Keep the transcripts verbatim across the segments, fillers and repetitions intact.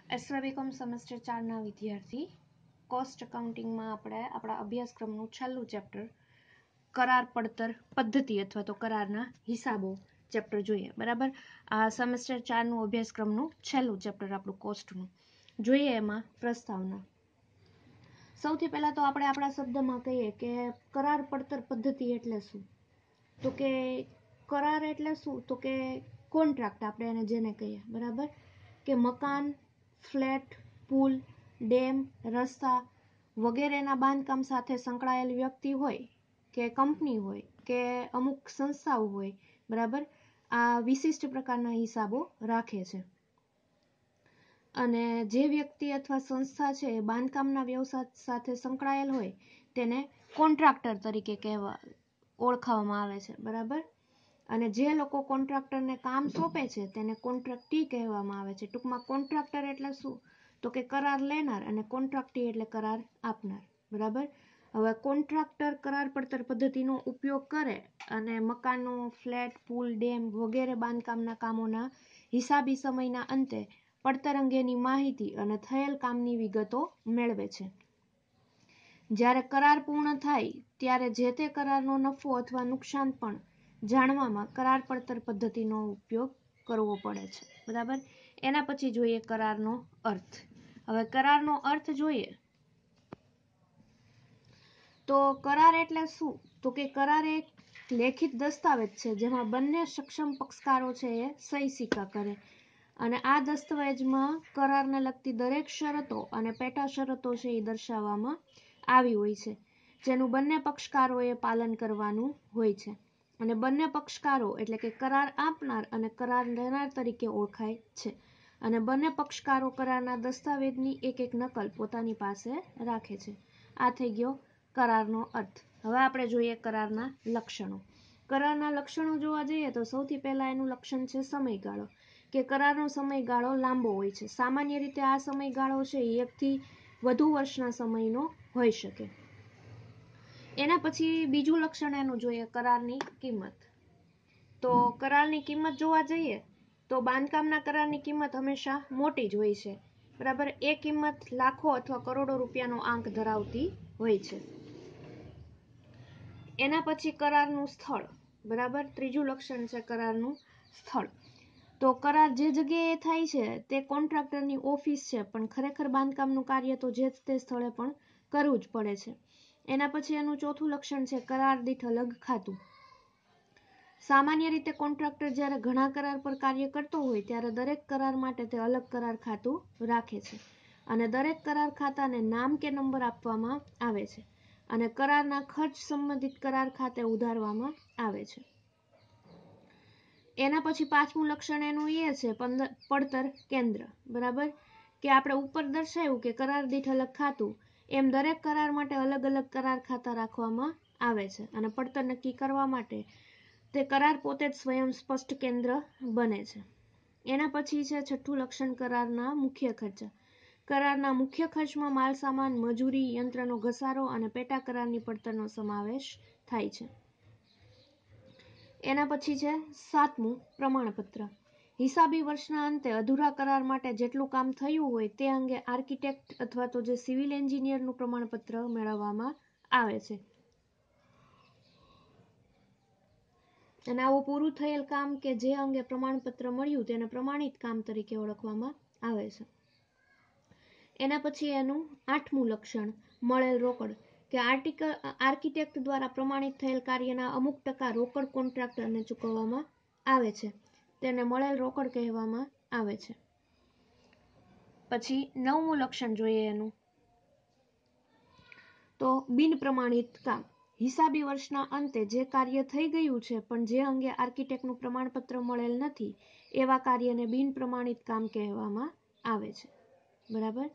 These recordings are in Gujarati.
એસરા બીકોમ સેમેસ્ટર ચારના વિદ્યાર્થી કોસ્ટ એકાઉન્ટિંગમાં આપણે આપણા અભ્યાસક્રમનું છેલ્લું ચેપ્ટર કરાર પડતર પદ્ધતિ અથવા તો કરારના હિસાબો ચેપ્ટર જોઈએ. બરાબર, આ સેમેસ્ટર ચારનું અભ્યાસક્રમનું છેલ્લું ચેપ્ટર આપણું કોસ્ટનું જોઈએ. એમાં પ્રસ્તાવના. સૌથી પહેલા તો આપણે આપણા શબ્દમાં કહીએ કે કરાર પડતર પદ્ધતિ એટલે શું. તો કે કરાર એટલે શું, તો કે કોન્ટ્રાક્ટ આપણે એને જેને કહીએ. બરાબર, કે મકાન, ફ્લેટ, પુલ, ડેમ, રસ્તા વગેરેના બાંધકામ સાથે સંકળાયેલ વ્યક્તિ હોય કે કંપની હોય કે અમુક સંસ્થાઓ હોય, બરાબર, આ વિશિષ્ટ પ્રકારના હિસાબો રાખે છે. અને જે વ્યક્તિ અથવા સંસ્થા છે એ બાંધકામના વ્યવસાય સાથે સંકળાયેલ હોય તેને કોન્ટ્રાક્ટર તરીકે કહેવા ઓળખાવવામાં આવે છે. બરાબર, અને જે લોકો કોન્ટ્રાક્ટરને કામ સોંપે છે તેને કોન્ટ્રાક્ટી કહેવામાં આવે છે. ટૂંકમાં કોન્ટ્રાક્ટર એટલે શું, તો કે કરાર લેનાર, અને કોન્ટ્રાક્ટી એટલે કરાર આપનાર. બરાબર, હવે કોન્ટ્રાક્ટર કરાર પડતર પદ્ધતિનો ઉપયોગ કરે અને મકાનો, ફ્લેટ, પુલ, ડેમ વગેરે બાંધકામના કામોના હિસાબી સમયના અંતે પડતર અંગેની માહિતી અને થયેલ કામની વિગતો મેળવે છે. જ્યારે કરાર પૂર્ણ થાય ત્યારે જે તે કરારનો નફો અથવા નુકસાન પણ જાણવામાં કરાર પડતર પદ્ધતિનો ઉપયોગ કરવો પડે છે. બરાબર, એના પછી જોઈએ કરારનો અર્થ. હવે કરારનો અર્થ જોઈએ તો કરાર એટલે શું, તો કે કરાર એક લેખિત દસ્તાવેજ છે જેમાં બંને સક્ષમ પક્ષકારો છે એ સહી સિક્કા કરે, અને આ દસ્તાવેજમાં કરારને લગતી દરેક શરતો અને પેટા શરતો છે એ દર્શાવવામાં આવી હોય છે, જેનું બંને પક્ષકારોએ પાલન કરવાનું હોય છે. અને બંને પક્ષકારો એટલે કે કરાર આપનાર અને કરાર લેનાર તરીકે ઓળખાય છે. અને બંને પક્ષકારો કરારના દસ્તાવેજની એક એક નકલ પોતાની પાસે રાખે છે. આ થઈ ગયો કરારનો અર્થ. હવે આપણે જોઈએ કરારના લક્ષણો. કરારના લક્ષણો જોવા જઈએ તો સૌથી પહેલા એનું લક્ષણ છે સમયગાળો, કે કરારનો સમયગાળો લાંબો હોય છે. સામાન્ય રીતે આ સમયગાળો છે એ એકથી વધુ વર્ષના સમયનો હોઈ શકે. એના પછી બીજું લક્ષણ એનું જોઈએ કરારની કિંમત. તો કરારની કિંમત જોવા જઈએ તો બાંધકામના કરારની કિંમત હંમેશા મોટી જ હોય છે. બરાબર, એ કિંમત લાખો અથવા કરોડો રૂપિયાનો આંક ધરાવતી હોય છે. એના પછી કરારનું સ્થળ. બરાબર, ત્રીજું લક્ષણ છે કરારનું સ્થળ. તો કરાર જે જગ્યાએ થાય છે તે કોન્ટ્રાક્ટરની ઓફિસ છે, પણ ખરેખર બાંધકામનું કાર્ય તો જે તે સ્થળે પણ કરવું જ પડે છે. એના પછી એનું ચોથું લક્ષણ છે કરાર દીઠ અલગ ખાતું. સામાન્ય રીતે કોન્ટ્રાક્ટર જ્યારે ઘણા કરાર પર કાર્ય કરતો હોય ત્યારે દરેક કરાર માટે તે અલગ કરાર ખાતું રાખે છે, અને દરેક કરાર ખાતાને નામ કે નંબર આપવામાં આવે છે, અને કરારના ખર્ચ સંબંધિત કરાર ખાતે ઉધારવામાં આવે છે. એના પછી પાંચમું લક્ષણ એનું એ છે પડતર કેન્દ્ર. બરાબર, કે આપણે ઉપર દર્શાવ્યું કે કરાર દીઠ અલગ ખાતું, એમ દરેક કરાર માટે અલગ અલગ કરાર ખાતા રાખવામાં આવે છે, અને પડતર નક્કી કરવા માટે તે કરાર પોતે જ સ્વયં સ્પષ્ટ કેન્દ્ર બને છે. એના પછી છે છઠ્ઠું લક્ષણ કરારના મુખ્ય ખર્ચા. કરારના મુખ્ય ખર્ચમાં માલ સામાન, મજૂરી, યંત્રનો ઘસારો અને પેટા કરારની પડતરનો સમાવેશ થાય છે. એના પછી છે સાતમું પ્રમાણપત્ર. હિસાબી વર્ષના અંતે અધૂરા કરાર માટે જેટલું કામ થયું હોય તે અંગે આર્કિટેક્ટ અથવા તો જે સિવિલ એન્જિનિયરનું પ્રમાણપત્ર મેળવવામાં આવે છે. અને આવું પૂરું થયેલ કામ કે જે અંગે પ્રમાણપત્ર મળ્યું તેને પ્રમાણિત કામ તરીકે ઓળખવામાં આવે છે. એના પછી એનું આઠમું લક્ષણ મળેલ રોકડ, કે આર્ટિકલ આર્કિટેક્ટ દ્વારા પ્રમાણિત થયેલ કાર્યના અમુક ટકા રોકડ કોન્ટ્રાક્ટરને ચૂકવવામાં આવે છે, તેને મળેલ રોકડ કહેવામાં આવે છે. પછી નવમું લક્ષણ જોઈએ એનું તો બિન પ્રમાણિત કામ. હિસાબી વર્ષના અંતે જે કાર્ય થઈ ગયું છે પણ જે અંગે આર્કિટેક્ટનું પ્રમાણપત્ર મળેલ નથી એવા કાર્યને બિન પ્રમાણિત કામ કહેવામાં આવે છે. બરાબર,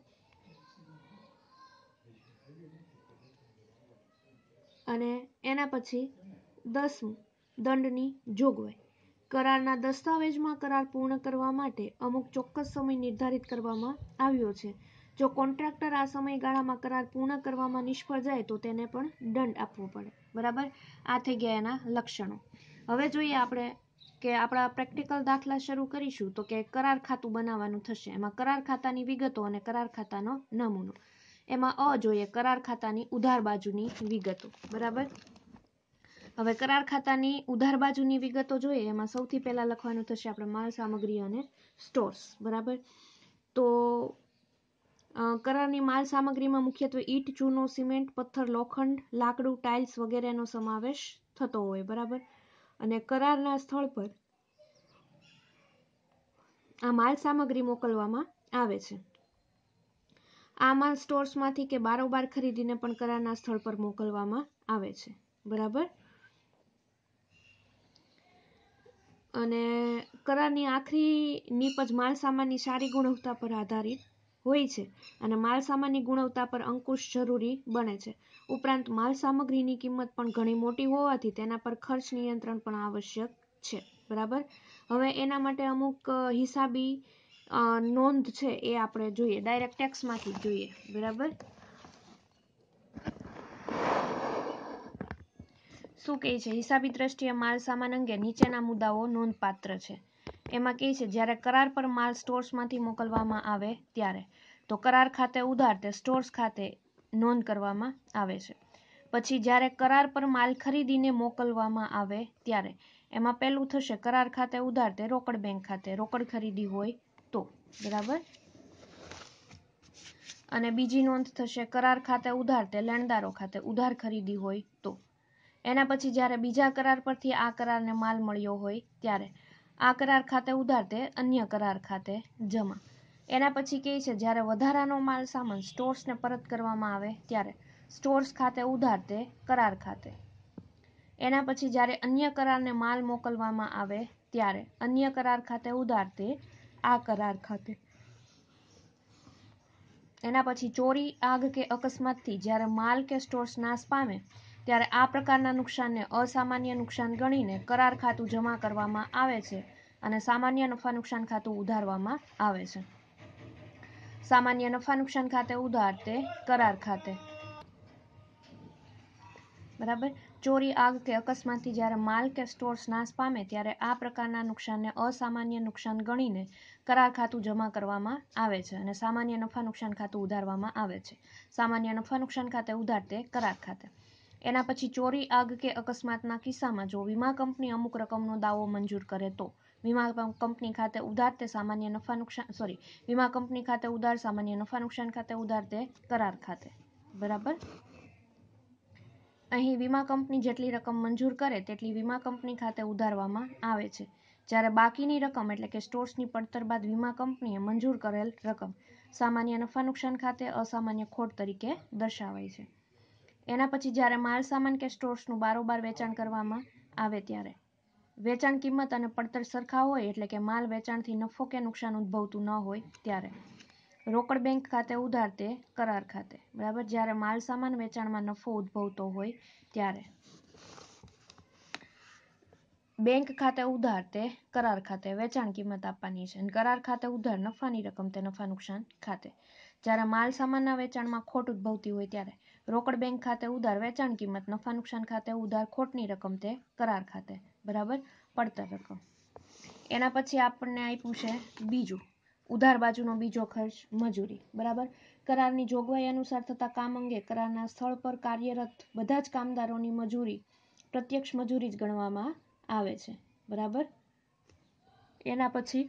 અને એના પછી દસમું દંડની જોગવાઈ. કરારના દસ્તાવેજમાં કરાર પૂર્ણ કરવા માટે અમુક ચોક્કસ સમય નિર્ધારિત કરવામાં આવ્યો છે. જો કોન્ટ્રાક્ટર આ સમયગાળામાં કરાર પૂર્ણ કરવામાં નિષ્ફળ જાય તો તેને પણ દંડ આપવો પડે. બરાબર, આ થઈ ગયા એના લક્ષણો. હવે જોઈએ આપણે કે આપણા પ્રેક્ટિકલ દાખલા શરૂ કરીશું તો કે કરાર ખાતું બનાવવાનું થશે. એમાં કરાર ખાતાની વિગતો અને કરાર ખાતાનો નમૂનો. એમાં અ જોઈએ કરાર ખાતાની ઉધાર બાજુની વિગતો. બરાબર. હવે કરાર ખાતાની ઉધાર બાજુની વિગતો જોઈએ એમાં સૌથી પહેલા લખવાનું થશે આપણે માલ સામગ્રી અને સ્ટોર્સ. બરાબર. તો કરારની માલ સામગ્રીમાં મુખ્યત્વે ઈંટ, ચૂનો, સિમેન્ટ, પથ્થર, લોખંડ, લાકડું, ટાઇલ્સ વગેરેનો સમાવેશ થતો હોય. બરાબર. અને કરારના સ્થળ પર આ માલ સામગ્રી મોકલવામાં આવે છે. આ માલ સ્ટોર્સમાંથી કે બારોબાર ખરીદીને પણ કરારના સ્થળ પર મોકલવામાં આવે છે. બરાબર. અને કરારની આખરી નીપજ માલ સામાનની સારી ગુણવત્તા પર આધારિત હોય છે અને માલ સામાનની ગુણવત્તા પર અંકુશ જરૂરી બને છે. ઉપરાંત માલ સામગ્રીની કિંમત પણ ઘણી મોટી હોવાથી તેના પર ખર્ચ નિયંત્રણ પણ આવશ્યક છે. બરાબર. હવે એના માટે અમુક હિસાબી નોંધ છે એ આપણે જોઈએ. ડાયરેક્ટ ટેક્સમાંથી જોઈએ. બરાબર. શું કહે છે? હિસાબી દ્રષ્ટિએ માલ સામાન અંગે નીચેના મુદ્દાઓ નોંધપાત્ર છે. એમાં કહે છે જ્યારે કરાર પર માલ સ્ટોર્સમાંથી મોકલવામાં આવે ત્યારે તો કરાર ખાતે ઉધાર તે સ્ટોર્સ ખાતે નોંધ કરવામાં આવે છે. પછી જ્યારે કરાર પર માલ ખરીદીને મોકલવામાં આવે ત્યારે એમાં પહેલું થશે કરાર ખાતે ઉધાર તે રોકડ બેંક ખાતે રોકડ ખરીદી હોય તો. બરાબર. અને બીજી નોંધ થશે કરાર ખાતે ઉધાર તે લેણદારો ખાતે ઉધાર ખરીદી હોય તો. એના પછી જ્યારે બીજા કરાર પરથી આ કરારને માલ મળ્યો હોય ત્યારે આ કરાર ખાતે ઉધાર તે અન્ય કરાર ખાતે જમા. એના પછી કહે છે જ્યારે વધારાનો માલ સામાન સ્ટોર્સને પરત કરવામાં આવે ત્યારે સ્ટોર્સ ખાતે ઉધાર તે કરાર ખાતે. એના પછી જ્યારે અન્ય કરારને માલ મોકલવામાં આવે ત્યારે અન્ય કરાર ખાતે ઉધાર તે આ કરાર ખાતે. એના પછી ચોરી, આગ કે અકસ્માતથી જ્યારે માલ કે સ્ટોર્સ નાશ પામે ત્યારે આ પ્રકારના નુકસાનને અસામાન્ય નુકસાન ગણીને કરાર ખાતું જમા કરવામાં આવે છે અને સામાન્ય નફા નુકસાન ખાતું ઉધારવામાં આવે છે. સામાન્ય નફા નુકસાન ખાતે ઉધાર તે કરાર ખાતે. બરાબર. ચોરી, આગ કે અકસ્માતથી જ્યારે માલ કે સ્ટોર્સ નાશ પામે ત્યારે આ પ્રકારના નુકસાનને અસામાન્ય નુકસાન ગણીને કરાર ખાતું જમા કરવામાં આવે છે અને સામાન્ય નફા નુકસાન ખાતું ઉધારવામાં આવે છે. સામાન્ય નફા નુકસાન ખાતે ઉધાર તે કરાર ખાતે. એના પછી ચોરી, આગ કે અકસ્માતના કિસ્સામાં જો વીમા કંપની અમુક રકમનો દાવો મંજૂર કરે તો વીમા કંપની ખાતે ઉધાર તે સામાન્ય નફા નુકસાન સોરી વીમા કંપની ખાતે ઉધાર સામાન્ય નફા નુકસાન ખાતે ઉધાર તે કરાર ખાતે. બરાબર. અહીં વીમા કંપની જેટલી રકમ મંજૂર કરે તેટલી વીમા કંપની ખાતે ઉધારવામાં આવે છે. જ્યારે બાકીની રકમ એટલે કે સ્ટોર્સની પડતર બાદ વીમા કંપનીએ મંજૂર કરેલ રકમ સામાન્ય નફા નુકસાન ખાતે અસામાન્ય ખોટ તરીકે દર્શાવાય છે. એના પછી જ્યારે માલ સામાન કે સ્ટોર્સનું બારોબાર વેચાણ કરવામાં આવે ત્યારે વેચાણ કિંમત અને પડતર સરખા હોય એટલે કે માલ વેચાણથી નફો કે નુકસાન ઉદ્ભવતું ન હોય ત્યારે રોકડ બેંક ખાતે ઉધાર તે કરાર ખાતે. બરાબર. જ્યારે માલ સામાન વેચાણમાં નફો ઉદ્ભવતો હોય ત્યારે બેંક ખાતે ઉધાર તે કરાર ખાતે વેચાણ કિંમત આપવાની છે અને કરાર ખાતે ઉધાર નફાની રકમ તે નફા નુકસાન ખાતે. જ્યારે માલ સામાનના વેચાણમાં ખોટ ઉદ્ભવતી હોય ત્યારે રોકડ બેંક ખાતે ઉધાર વેચાણ કિંમત નફા નુકસાન ખાતે ઉધાર ખોટની રકમ તે કરાર ખાતે. બરાબર. પડતર રકમ. એના પછી આપણને આપ્યું છે બીજું ઉધાર બાજુનો બીજો ખર્ચ મજૂરી. બરાબર. કરારની જોગવાઈ અનુસાર થતા કામ અંગે કરારના સ્થળ પર કાર્યરત બધા જ કામદારોની મજૂરી પ્રત્યક્ષ મજૂરી જ ગણવામાં આવે છે. બરાબર. એના પછી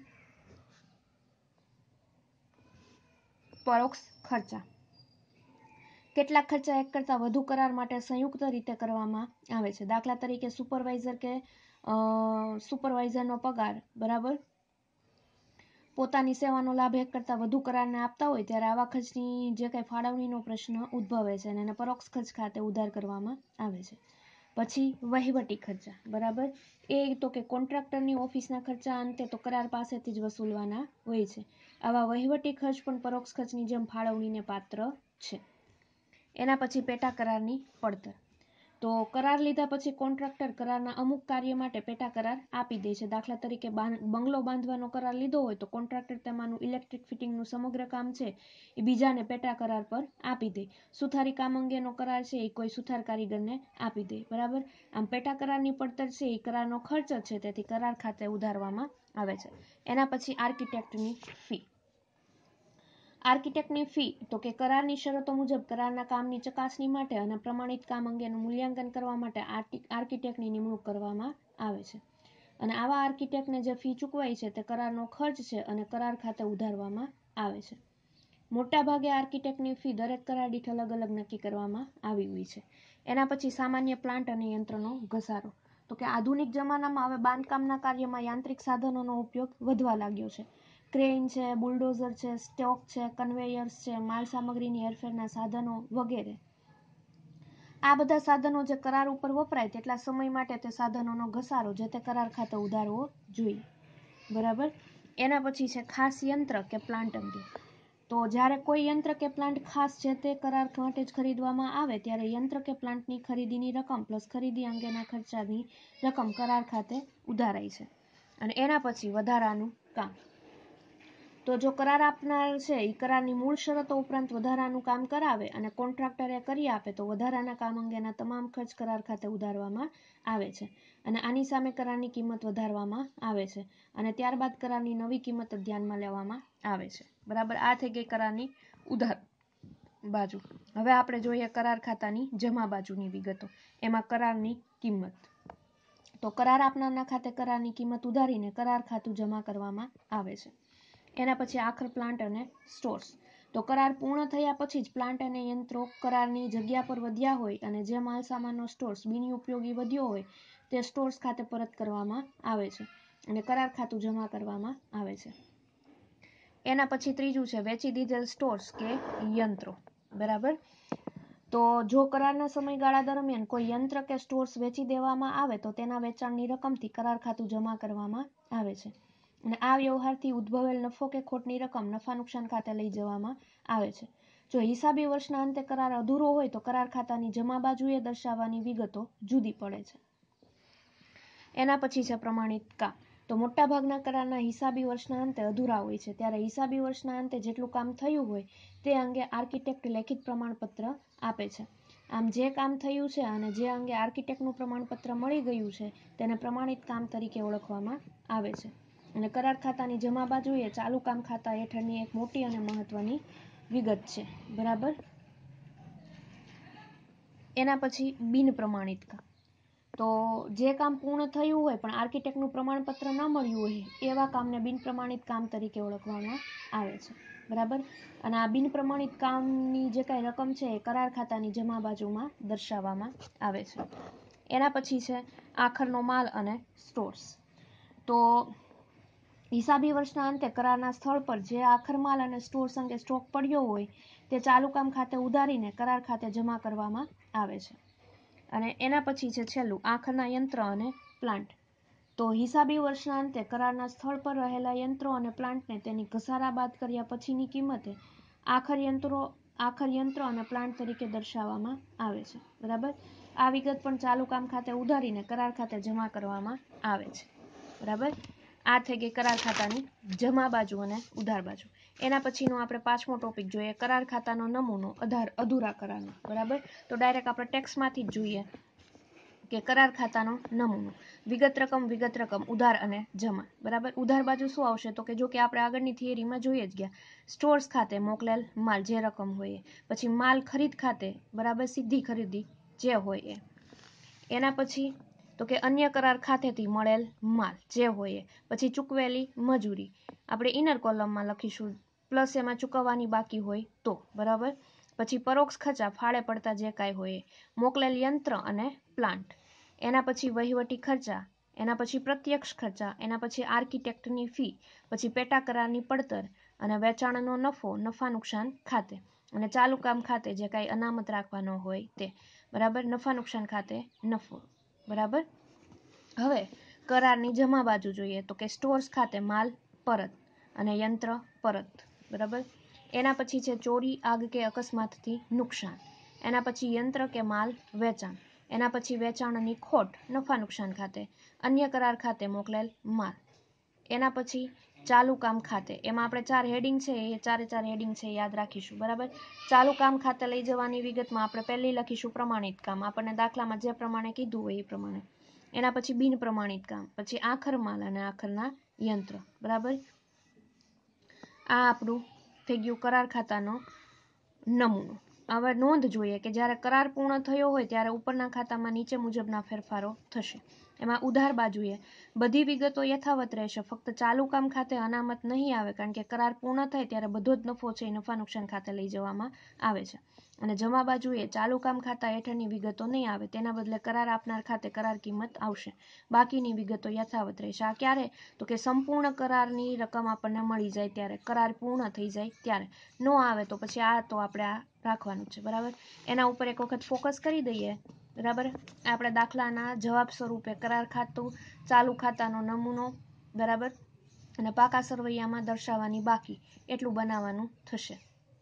પરોક્ષ ખર્ચા. કેટલાક ખર્ચા એક કરતાં વધુ કરાર માટે સંયુક્ત રીતે કરવામાં આવે છે. દાખલા તરીકે સુપરવાઇઝર કે સુપરવાઇઝરનો પગાર. બરાબર. પોતાની સેવાનો લાભ એક કરતાં વધુ કરારને આપતા હોય ત્યારે આવા ખર્ચની જે કંઈ ફાળવણીનો પ્રશ્ન ઉદ્ભવે છે અને એને પરોક્ષ ખર્ચ ખાતે ઉધાર કરવામાં આવે છે. પછી વહીવટી ખર્ચા. બરાબર. એ તો કે કોન્ટ્રાક્ટરની ઓફિસના ખર્ચા અંતે તો કરાર પાસેથી જ વસૂલવાના હોય છે. આવા વહીવટી ખર્ચ પણ પરોક્ષ ખર્ચની જેમ ફાળવણીને પાત્ર છે. એના પછી પેટા કરારની પડતર. તો કરાર લીધા પછી કોન્ટ્રાક્ટર કરારના અમુક કાર્ય માટે પેટા કરાર આપી દે છે. દાખલા તરીકે બંગલો બાંધવાનો કરાર લીધો હોય તો કોન્ટ્રાક્ટર તેમાંનું ઇલેક્ટ્રિક ફિટિંગનું સમગ્ર કામ છે એ બીજાને પેટા કરાર પર આપી દે. સુથારી કામ અંગેનો કરાર છે એ કોઈ સુથાર કારીગરને આપી દે. બરાબર. આમ પેટા કરારની પડતર છે એ કરારનો ખર્ચ છે, તેથી કરાર ખાતે ઉધારવામાં આવે છે. એના પછી આર્કિટેક્ટની ફી. આર્કિટેક્ટની ફી તો કે કરારની શરતો મુજબ કરારના કામની ચકાસણી માટે અને પ્રમાણિત કામ અંગેનું મૂલ્યાંકન કરવા માટે આર્કિટેક્ટની નિમણૂક કરવામાં આવે છે. અને આવા આર્કિટેક્ટને જે ફી ચૂકવાય છે તે કરારનો ખર્ચ છે અને કરાર ખાતે ઉધારવામાં આવે છે. મોટાભાગે આર્કિટેક્ટની ફી દરેક કરાર દીઠ અલગ અલગ નક્કી કરવામાં આવી હોય છે. એના પછી સામાન્ય પ્લાન્ટ અને યંત્રનો ઘસારો. તો કે આધુનિક જમાનામાં હવે બાંધકામના કાર્યમાં યાંત્રિક સાધનોનો ઉપયોગ વધવા લાગ્યો છે. ક્રેન છે, બુલડોઝર છે, સ્ટોક છે, કન્વેયર્સ છે, માલ સામગ્રીની હેરફેરના સાધનો વગેરે. આ બધા સાધનો જે કરાર ઉપર વપરાય તેટલા સમય માટે તે સાધનોનો ઘસારો જે તે કરાર ખાતે ઉધારવો જોઈએ. બરાબર. એના પછી છે ખાસ યંત્ર કે પ્લાન્ટ અંગે. તો જ્યારે કોઈ યંત્ર કે પ્લાન્ટ ખાસ છે તે કરાર માટે જ ખરીદવામાં આવે ત્યારે યંત્ર કે પ્લાન્ટની ખરીદીની રકમ પ્લસ ખરીદી અંગેના ખર્ચાની રકમ કરાર ખાતે ઉધારાય છે. અને એના પછી વધારાનું કામ. તો જો કરાર આપનાર છે એ કરારની મૂળ શરતો ઉપરાંત વધારાનું કામ કરાવે અને કોન્ટ્રાક્ટરે કરી આપે તો વધારાના કામ અંગેના તમામ ખર્ચ કરાર ખાતે ઉધારવામાં આવે છે. અને આની સામે કરારની કિંમત વધારવામાં આવે છે અને ત્યારબાદ કરારની નવી કિંમત ધ્યાનમાં લેવામાં આવે છે. બરાબર. આ થઈ ગઈ કરારની ઉધાર બાજુ. હવે આપણે જોઈએ કરાર ખાતાની જમા બાજુની વિગતો. એમાં કરારની કિંમત. તો કરાર આપનારના ખાતે કરારની કિંમત ઉધારીને કરાર ખાતું જમા કરવામાં આવે છે. એના પછી આખર પ્લાન્ટ અને સ્ટોર્સ. તો કરાર પૂર્ણ થયા પછી જ પ્લાન્ટ અને યંત્રો કરારની જગ્યા પર વધ્યા હોય અને જે માલ સામાનનો સ્ટોર્સ બિનઉપયોગી વધ્યો હોય તે સ્ટોર્સ ખાતે પરત કરવામાં આવે છે અને કરાર ખાતું જમા કરવામાં આવે છે. એના પછી ત્રીજું છે વેચી દીધેલ સ્ટોર્સ કે યંત્રો. બરાબર. તો જો કરારના સમયગાળા દરમિયાન કોઈ યંત્ર કે સ્ટોર્સ વેચી દેવામાં આવે તો તેના વેચાણની રકમથી કરાર ખાતું જમા કરવામાં આવે છે. અને આ વ્યવહારથી ઉદ્ભવેલ નફો કે ખોટની રકમ નફા નુકસાન ખાતે લઈ જવામાં આવે છે. જો હિસાબી વર્ષના અંતે કરાર અધૂરો હોય તો કરાર ખાતાની જમા બાજુએ દર્શાવવાની વિગતો જુદી પડે છે. એના પછી છે પ્રમાણિત કામ. તો મોટાભાગના કરારના હિસાબી વર્ષના અંતે અધૂરા હોય છે ત્યારે હિસાબી વર્ષના અંતે જેટલું કામ થયું હોય તે અંગે આર્કિટેક્ટ લેખિત પ્રમાણપત્ર આપે છે. આમ જે કામ થયું છે અને જે અંગે આર્કિટેક્ટનું પ્રમાણપત્ર મળી ગયું છે તેને પ્રમાણિત કામ તરીકે ઓળખવામાં આવે છે. અને કરાર ખાતાની જમા બાજુ એ ચાલુ કામ ખાતા હેઠળની એક મોટી અને મહત્વની વિગત છે. બરાબર. એના પછી બિન પ્રમાણિત કામ. તો જે કામ પૂર્ણ થયું હોય પણ આર્કિટેક્ટનું પ્રમાણપત્ર ન મળ્યું હોય એવા કામને બિન પ્રમાણિત કામ તરીકે ઓળખવામાં આવે છે. બરાબર. અને આ બિન પ્રમાણિત કામની જે કાંઈ રકમ છે એ કરાર ખાતાની જમા બાજુમાં દર્શાવવામાં આવે છે. એના પછી છે આખરનો માલ અને સ્ટોર્સ. તો હિસાબી વર્ષના અંતે કરારના સ્થળ પર જે આખર માલ અને સ્ટોર્સ અંગે સ્ટોક પડ્યો હોય તે ચાલુ કામ ખાતે ઉધારીને કરાર ખાતે જમા કરવામાં આવે છે. અને એના પછી છે છેલ્લું આખરના યંત્ર અને પ્લાન્ટ. તો હિસાબી વર્ષના અંતે કરારના સ્થળ પર રહેલા યંત્રો અને પ્લાન્ટને તેની ઘસારા બાદ કર્યા પછીની કિંમતે આખર યંત્રો આખર યંત્ર અને પ્લાન્ટ તરીકે દર્શાવવામાં આવે છે. બરાબર. આ વિગત પણ ચાલુ કામ ખાતે ઉધારીને કરાર ખાતે જમા કરવામાં આવે છે. બરાબર. આ થઈ ગઈ કરાર ખાતાની જમા બાજુ અને ઉધાર બાજુ. એના પછીનો આપણે પાંચમો ટોપિક જોઈએ કરાર ખાતાનો નમૂનો અધાર અધૂરા કરારનો. બરાબર. તો ડાયરેક્ટ આપણે ટેક્સમાંથી જ જોઈએ કે કરાર ખાતાનો નમૂનો. વિગત રકમ વિગત રકમ ઉધાર અને જમા. બરાબર. ઉધાર બાજુ શું આવશે તો કે જો કે આપણે આગળની થિયરીમાં જોઈએ જ ગયા સ્ટોર્સ ખાતે મોકલેલ માલ જે રકમ હોય એ. પછી માલ ખરીદ ખાતે બરાબર સીધી ખરીદી જે હોય એ. એના પછી તો કે અન્ય કરાર ખાતેથી મળેલ માલ જે હોય એ. પછી ચૂકવેલી મજૂરી આપણે ઇનર કોલમમાં લખીશું પ્લસ એમાં ચૂકવવાની બાકી હોય તો. બરાબર. પછી પરોક્ષ ખર્ચા ફાળે પડતા જે કાંઈ હોય એ. મોકલેલ યંત્ર અને પ્લાન્ટ. એના પછી વહીવટી ખર્ચા. એના પછી પ્રત્યક્ષ ખર્ચા. એના પછી આર્કિટેક્ટની ફી. પછી પેટા કરારની પડતર અને વેચાણનો નફો નફા નુકસાન ખાતે. અને ચાલુ કામ ખાતે જે કાંઈ અનામત રાખવાનો હોય તે. બરાબર. નફા નુકસાન ખાતે નફો. બરાબર. હવે કરારની જમા બાજુ જોઈએ તો કે સ્ટોર્સ ખાતે માલ પરત અને યંત્ર પરત. બરાબર. એના પછી છે ચોરી આગ કે અકસ્માતથી નુકસાન. એના પછી યંત્ર કે માલ વેચાણ. એના પછી વેચાણની ખોટ નફા નુકસાન ખાતે, અન્ય કરાર ખાતે મોકલેલ માલ. એના પછી ચાલુ કામ ખાતે, એમાં આપણે ચાર હેડિંગ છે એ ચારે ચાર હેડિંગ છે યાદ રાખીશું. બરાબર. ચાલુ કામ ખાતે લઈ જવાની વિગતમાં આપણે પહેલી લખીશું પ્રમાણિત કામ, આપણને દાખલામાં જે પ્રમાણે કીધું હોય એ પ્રમાણે. એના પછી બિન પ્રમાણિત કામ, પછી આખર માલ અને આખરના યંત્ર. બરાબર. આ આપણું થઈ ગયું કરાર ખાતાનો નમૂનો. હવે નોંધ જોઈએ કે જ્યારે કરાર પૂર્ણ થયો હોય ત્યારે ઉપરના ખાતામાં નીચે મુજબના ફેરફારો થશે. એમાં ઉધાર બાજુએ બધી વિગતો યથાવત રહેશે, ફક્ત ચાલુ કામ ખાતે અનામત નહીં આવે, કારણ કે કરાર પૂર્ણ થાય ત્યારે બધો જ નફો છે એ નફા નુકસાન ખાતે લઈ જવામાં આવે છે. અને જમા બાજુએ ચાલુ કામ ખાતા હેઠળની વિગતો નહીં આવે, તેના બદલે કરાર આપનાર ખાતે કરાર કિંમત આવશે, બાકીની વિગતો યથાવત રહેશે. આ ક્યારે? તો કે સંપૂર્ણ કરારની રકમ આપણને મળી જાય ત્યારે, કરાર પૂર્ણ થઈ જાય ત્યારે. ન આવે તો પછી આ તો આપણે આ રાખવાનું છે. બરાબર. એના ઉપર એક વખત ફોકસ કરી દઈએ. બરાબર. આપણે દાખલાના જવાબ સ્વરૂપે કરાર ખાતું, ચાલુ ખાતાનો નમૂનો, બરાબર, અને પાકા સરવૈયામાં દર્શાવવાની બાકી એટલું બનાવવાનું થશે.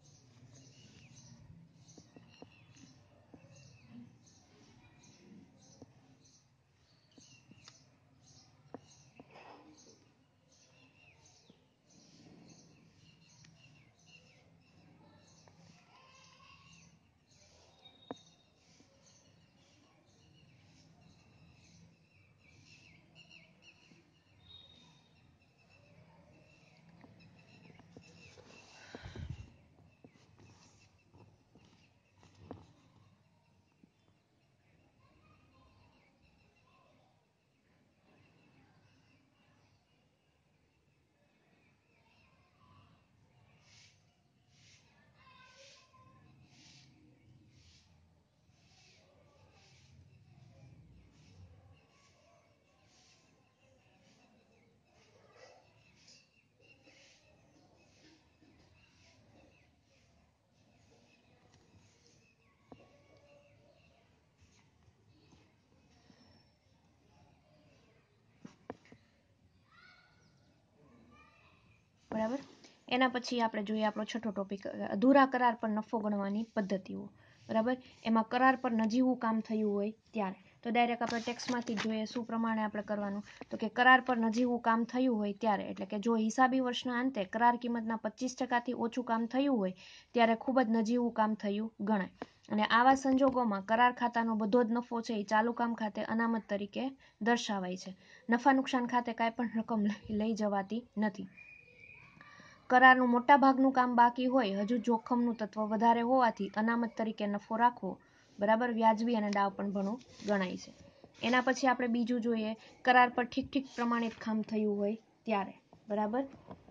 બરાબર. એના પછી આપણે જોઈએ આપણો છઠ્ઠો ટોપિક, અધૂરા કરાર પર નફો ગણવાની પદ્ધતિઓ. બરાબર. એમાં કરાર પર નજીવું કામ થયું હોય ત્યારે, તો ડાયરેક્ટ આપણે ટેક્સમાંથી જોઈએ શું પ્રમાણે આપણે કરવાનું, તો કે કરાર પર નજીવું કામ થયું હોય ત્યારે, એટલે કે જો હિસાબી વર્ષના અંતે કરાર કિંમતના પચીસ ટકાથી ઓછું કામ થયું હોય ત્યારે ખૂબ જ નજીવું કામ થયું ગણાય. અને આવા સંજોગોમાં કરાર ખાતાનો બધો જ નફો છે એ ચાલુ કામ ખાતે અનામત તરીકે દર્શાવાય છે. નફા નુકસાન ખાતે કાંઈ પણ રકમ લઈ જવાતી નથી. કરારનું મોટા ભાગનું કામ બાકી હોય, હજુ જોખમનું તત્વ વધારે હોવાથી અનામત તરીકે નફો રાખવો, બરાબર, વ્યાજબી અને ડાઉપણભણું ગણાય છે. એના પછી આપણે બીજું જોઈએ, કરાર પર ઠીક ઠીક પ્રમાણિત કામ થયું હોય ત્યારે. બરાબર.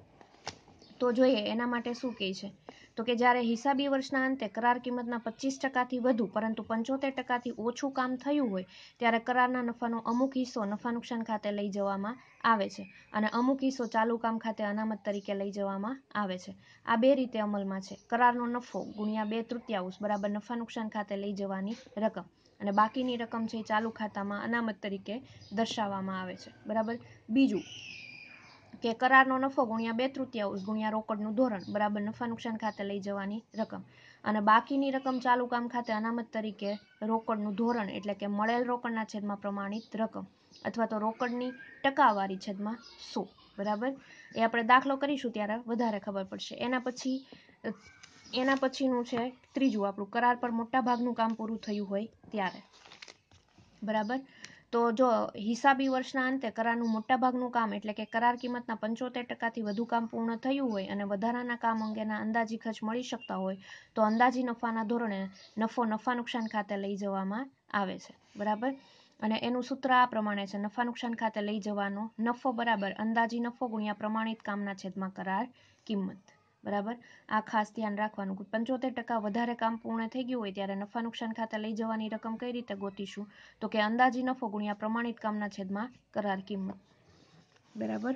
તો જોઈએ એના માટે શું કહે છે, તો કે જ્યારે હિસાબી વર્ષના અંતે કરાર કિંમતના પચીસ ટકાથી વધુ પરંતુ પંચોતેર ટકાથી ઓછું કામ થયું હોય ત્યારે કરારના નફાનો અમુક હિસ્સો નફા નુકસાન ખાતે લઈ જવામાં આવે છે અને અમુક હિસ્સો ચાલુ કામ ખાતે અનામત તરીકે લઈ જવામાં આવે છે. આ બે રીતે અમલમાં છે. કરારનો નફો ગુણ્યા બે તૃતીયાંશ બરાબર નફા નુકસાન ખાતે લઈ જવાની રકમ, અને બાકીની રકમ છે ચાલુ ખાતામાં અનામત તરીકે દર્શાવવામાં આવે છે. બરાબર. બીજું કે કરારનો નફો ગુણ્યા બે તૃતીયાંશ ગુણ્યા રોકડનું ધોરણ બરાબર નફા નુકસાન ખાતે લઈ જવાની રકમ, અને બાકીની રકમ ચાલુ કામ ખાતે અનામત તરીકે રોકડનું ધોરણ એટલે કે મળેલ રોકડના છેદમાં પ્રમાણિત રકમ અથવા તો રોકડની ટકાવારી છેદમાં સો. બરાબર. એ આપણે દાખલો કરીશું ત્યારે વધારે ખબર પડશે. એના પછી એના પછીનું છે ત્રીજું આપણું, કરાર પર મોટા ભાગનું કામ પૂરું થયું હોય ત્યારે. બરાબર. તો જો હિસાબી વર્ષના અંતે કરારનું મોટા ભાગનું કામ એટલે કે કરાર કિંમતના પંચોતેર ટકાથી વધુ કામ પૂર્ણ થયું હોય અને વધારાના કામ અંગેના અંદાજી ખર્ચ મળી શકતા હોય તો અંદાજી નફાના ધોરણે નફો નફા નુકસાન ખાતે લઈ જવામાં આવે છે. બરાબર. અને એનું સૂત્ર આ પ્રમાણે છે, નફા નુકસાન ખાતે લઈ જવાનો નફો બરાબર અંદાજી નફો ગુણ્યા પ્રમાણિત કામના છેદમાં કરાર કિંમત. બરાબર. આ ખાસ ધ્યાન રાખવાનું કે પંચોતેર ટકા વધારે કામ પૂર્ણ થઈ ગયું હોય ત્યારે નફા નુકસાન ખાતે લઈ જવાની રકમ કઈ રીતે ગોતીશું, તો કે અંદાજી નફો ગુણ્યા પ્રમાણિત કામના છેદમાં કરાર કિંમત. બરાબર.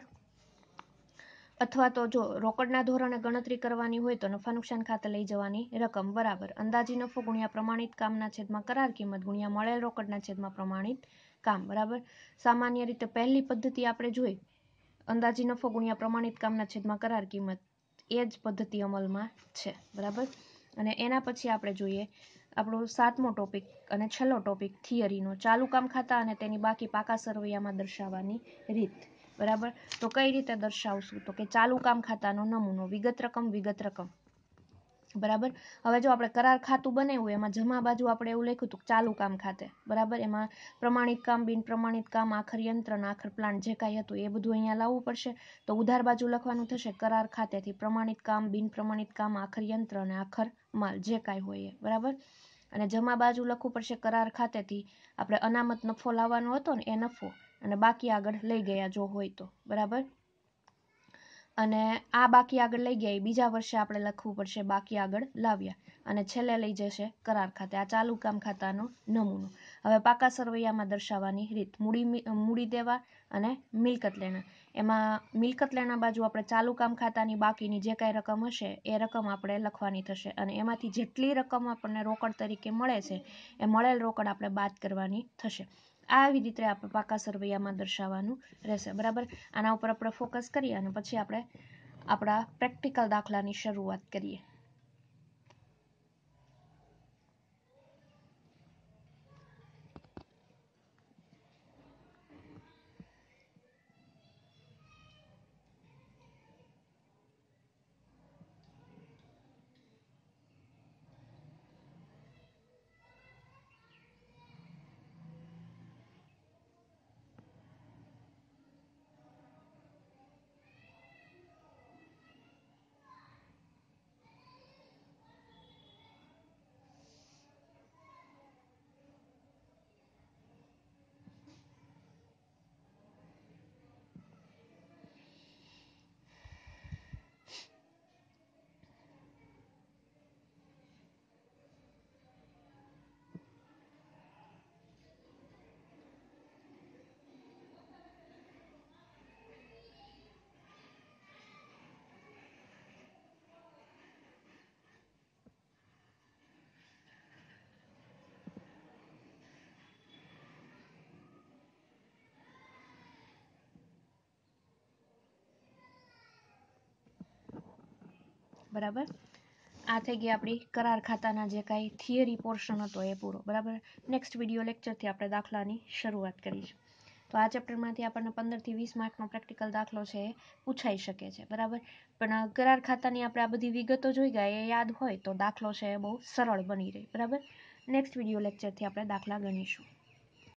અથવા તો જો રોકડના ધોરણે ગણતરી કરવાની હોય તો નફા નુકસાન ખાતે લઈ જવાની રકમ બરાબર અંદાજી નફો ગુણ્યા પ્રમાણિત કામના છેદમાં કરાર કિંમત ગુણ્યા મળેલ રોકડના છેદમાં પ્રમાણિત કામ. બરાબર. સામાન્ય રીતે પહેલી પદ્ધતિ આપણે જોઈ, અંદાજી નફો ગુણ્યા પ્રમાણિત કામના છેદમાં કરાર કિંમત, એ જ પદ્ધતિ અમલમાં છે. બરાબર. અને એના પછી આપણે જોઈએ આપણો સાતમો ટોપિક અને છેલ્લો ટોપિક થિયરીનો, ચાલુ કામ ખાતા અને તેની બાકી પાકા સરવૈયામાં દર્શાવવાની રીત. બરાબર, તો કઈ રીતે દર્શાવશું? તો કે ચાલુ કામ ખાતાનો નમૂનો, વિગત રકમ વિગત રકમ. બરાબર, હવે જો આપણે કરાર ખાતું બનાવ્યું, એમાં જમા બાજુ આપણે એવું લખ્યું હતું ચાલુ કામ ખાતે. બરાબર, એમાં પ્રમાણિત કામ, બિન પ્રમાણિત કામ, આખર યંત્ર, આખર પ્લાન્ટ જે કાંઈ હતું એ બધું અહીંયા લાવવું પડશે. તો ઉધાર બાજુ લખવાનું થશે કરાર ખાતેથી પ્રમાણિત કામ, બિન પ્રમાણિત કામ, આખર યંત્ર અને આખર માલ જે કાંઈ હોય એ. બરાબર, અને જમા બાજુ લખવું પડશે કરાર ખાતેથી આપણે અનામત નફો લાવવાનો હતો ને એ નફો, અને બાકી આગળ લઈ ગયા જો હોય તો. બરાબર, અને આ બાકી આગળ લઈ ગયા એ બીજા વર્ષે આપણે લખવું પડશે બાકી આગળ લાવ્યા, અને છેલ્લે લઈ જશે કરાર ખાતે. આ ચાલુ કામ ખાતાનો નમૂનો. હવે પાકા સરવૈયામાં દર્શાવવાની રીત, મૂડી મૂડી દેવા અને મિલકત લેણા. એમાં મિલકત લેણા બાજુ આપણે ચાલુ કામ ખાતાની બાકીની જે કાંઈ રકમ હશે એ રકમ આપણે લખવાની થશે, અને એમાંથી જેટલી રકમ આપણને રોકડ તરીકે મળે છે એ મળેલ રોકડ આપણે બાદ કરવાની થશે. આવી રીતે આપણે પાકા સરવૈયામાં દર્શાવવાનું રહેશે. બરાબર, આના ઉપર આપણે ફોકસ કરીએ અને પછી આપણે આપણા પ્રેક્ટિકલ દાખલાની શરૂઆત કરીએ. બરાબર, આ થઈ ગઈ આપણી કરાર ખાતાના જે કાંઈ થિયરી પોર્શન હતો એ પૂરો. બરાબર, નેક્સ્ટ વિડીયો લેક્ચરથી આપણે દાખલાની શરૂઆત કરીશું. તો આ ચેપ્ટરમાંથી આપણને પંદરથી વીસ માર્કનો પ્રેક્ટિકલ દાખલો છે એ પૂછાઈ શકે છે. બરાબર, પણ કરાર ખાતાની આપણે આ બધી વિગતો જોઈ ગયા એ યાદ હોય તો દાખલો છે એ બહુ સરળ બની રહે. બરાબર, નેક્સ્ટ વિડીયો લેક્ચરથી આપણે દાખલા ગણીશું.